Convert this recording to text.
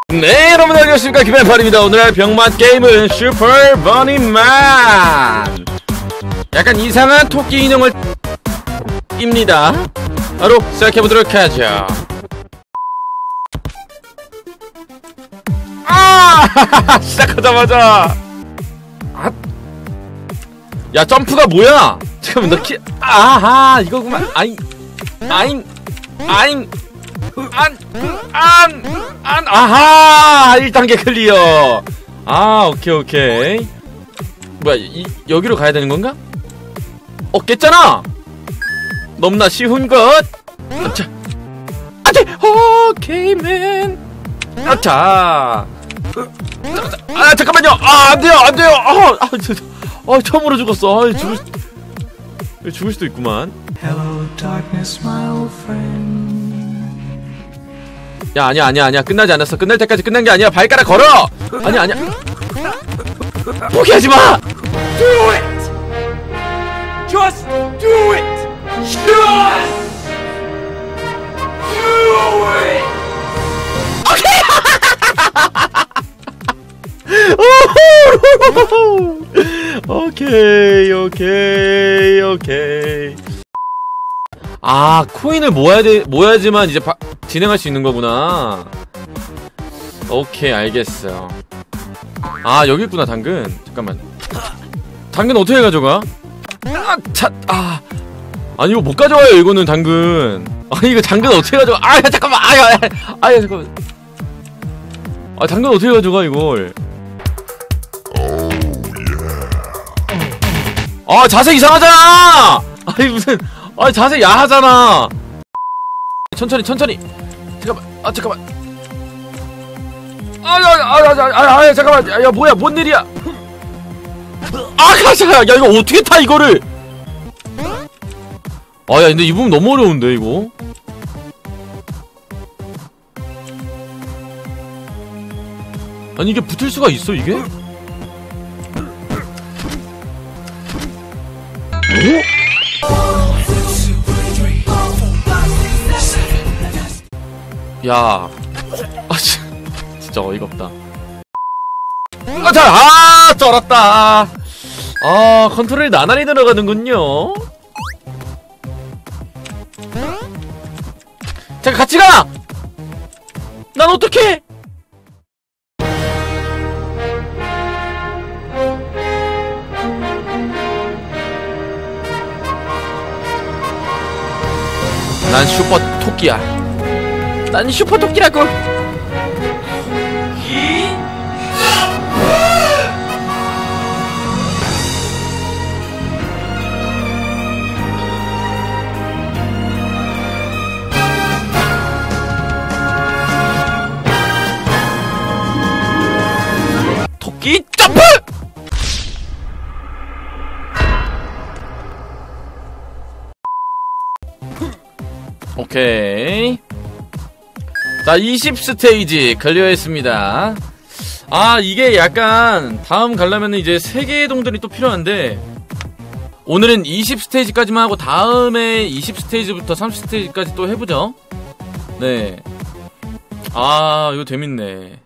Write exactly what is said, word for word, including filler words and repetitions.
네, 여러분 안녕하십니까, 김현팔입니다. 오늘 병맛 게임은 슈퍼 버니맨. 약간 이상한 토끼 인형을 입니다. 바로 시작해보도록 하죠. 아! 시작하자마자 아! 야, 점프가 뭐야? 잠깐만, 너 키... 아하, 이거구만. 아잉 아잉 아잉 안, 안, 안, 아하! 일 단계 클리어. 아, 오케이, 오케이. 뭐야, 이, 여기로 가야 되는 건가? 어, 깼잖아! 너무나 쉬운 것! 아차! 안 돼! 오케이, 맨! 아차! 아, 잠깐만요! 아, 안 돼요! 안 돼요! 아, 아, 저, 아 처음으로 죽었어. 아, 죽을, 죽을 수도 있구만. Hello, darkness, my old friend. 야, 아니야, 아니야, 아니야. 끝나지 않았어. 끝날 때까지 끝난 게 아니야. 발가락 걸어! 아니야, 아니야. 포기하지 마! Do it! Just do it! Just do it! 오케이! 오케이, 오케이, 오케이. 아, 코인을 모아야 돼, 모아야지만 이제 바, 진행할 수 있는 거구나. 오케이, 알겠어요. 아, 여기 있구나, 당근. 잠깐만. 당근 어떻게 가져가? 아, 차, 아. 아니, 이거 못 가져와요, 이거는 당근. 아니, 이거 당근 어떻게 가져가? 아, 야, 잠깐만. 아, 야, 아, 야, 잠깐만. 아, 당근 어떻게 가져가, 이걸. 아, 자세 이상하잖아! 아니, 무슨. 아, 자세 야하잖아. 천천히, 천천히. 잠깐만. 아, 잠깐만. 아, 아, 아, 아, 아, 아, 잠깐만. 야, 야, 뭐야, 뭔 일이야? 아, 가자. 야, 이거 어떻게 타, 이거를? 아, 야, 근데 이 부분 너무 어려운데, 이거. 아니, 이게 붙을 수가 있어, 이게? 오? 야, 아, 진짜 어이가 없다. 아, 자, 아, 쩔었다. 아, 컨트롤이 나날이 들어가는군요. 자, 같이 가. 난 어떡해? 난 슈퍼 토끼야. 난 슈퍼 토끼라고. 토끼 점프! 오케이. 자, 이십 스테이지 클리어했습니다. 아, 이게 약간 다음 가려면 이제 세 개의 동들이 또 필요한데, 오늘은 이십 스테이지까지만 하고 다음에 이십 스테이지부터 삼십 스테이지까지 또 해보죠. 네. 아, 이거 재밌네.